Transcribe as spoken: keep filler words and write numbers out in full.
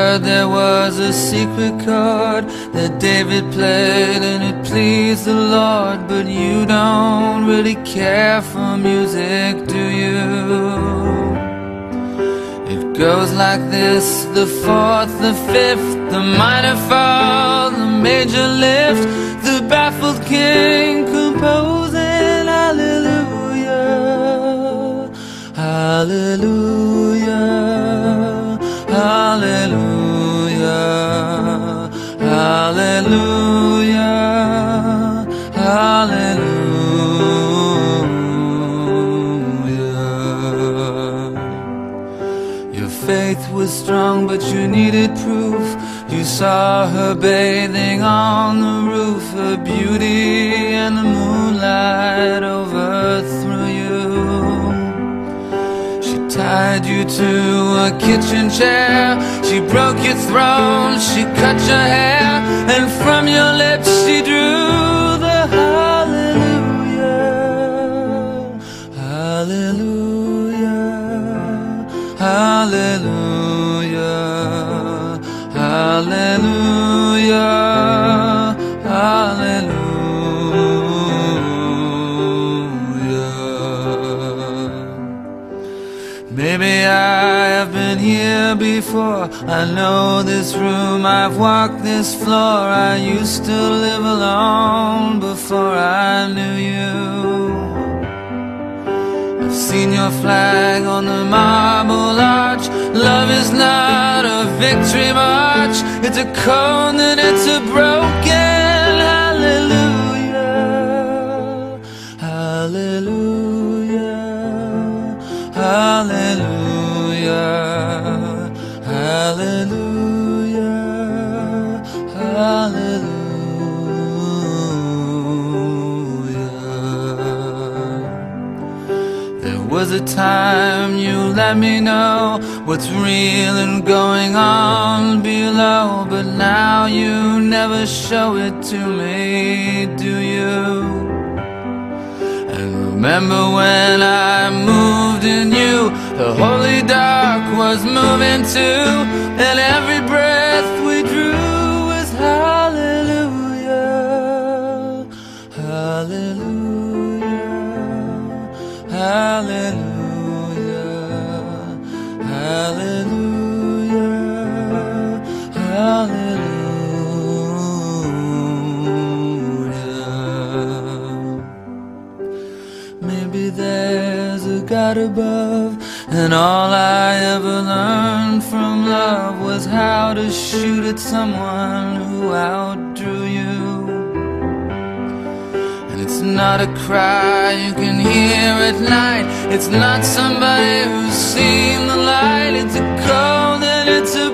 heard there was a secret chord that David played and it pleased the Lord. But you don't really care for music, do you? It goes like this: the fourth, the fifth, the minor fall, the major lift, the baffled king composing hallelujah, hallelujah, hallelujah, hallelujah, hallelujah. Your faith was strong, but you needed proof. You saw her bathing on the roof. Her beauty and the moonlight overthrew you. She tied you to a kitchen chair. She broke your throne, she cut your hair, and from your lips she drew the hallelujah, hallelujah, hallelujah, hallelujah, hallelujah. Maybe I have been here before. I know this room, I've walked this floor. I used to live alone before I knew you. I've seen your flag on the marble arch. Love is not a victory march. It's a cold and it's a broken hallelujah, hallelujah, hallelujah, hallelujah, hallelujah. There was a time you let me know what's real and going on below, but now you never show it to me, do you? And remember when I moved in you, the holy dark was moving too, and every breath we drew was hallelujah, hallelujah, hallelujah, hallelujah, hallelujah. Maybe there's a God above, and all I ever learned from love was how to shoot at someone who outdrew you. And it's not a cry you can hear at night. It's not somebody who's seen the light. It's a cold and it's a